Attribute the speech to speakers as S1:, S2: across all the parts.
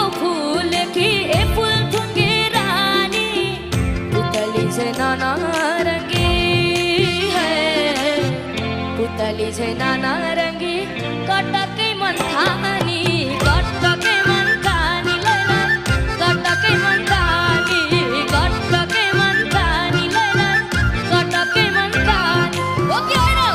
S1: फूल की ए फूल थुंगे रानी पुतली से नाना रंगी है पुतली से नाना रंगी कटके मन खानी कटके मन खानी लैला कटके मन खानी कटके मन खानी लैला कटके मन खानी ओ के आइनो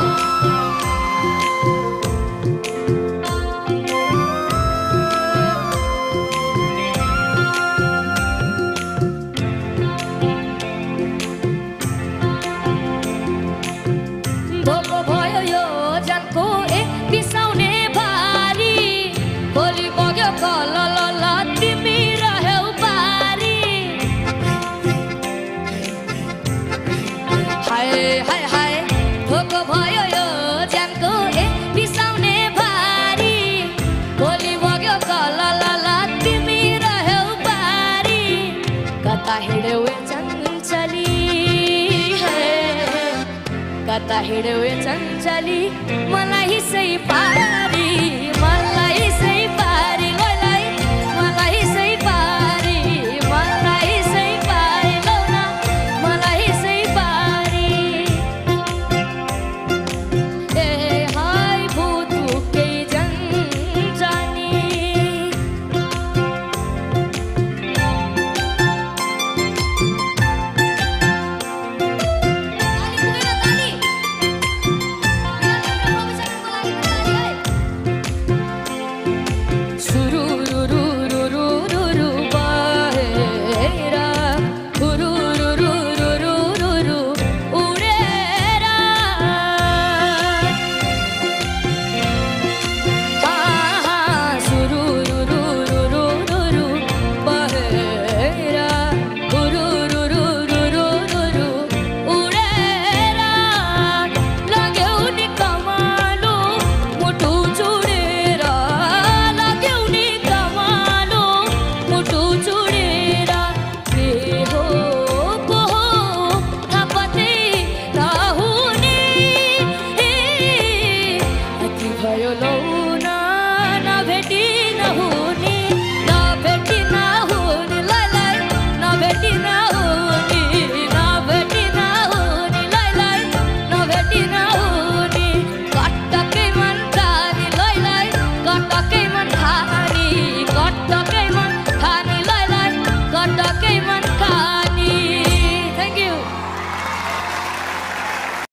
S1: भोको भयो यो जानको ए बिसाउने भारी भोलि बग्यो कलल तिमी रह्यौ पारी हाय हाय हाय भोको भयो यो जानको ए बिसाउने भारी भोलि बग्यो कलल तिमी रह्यौ पारी कता हिँड्यौ चञ्चली कता हिँड्यौ चञ्चली मलाई सही पार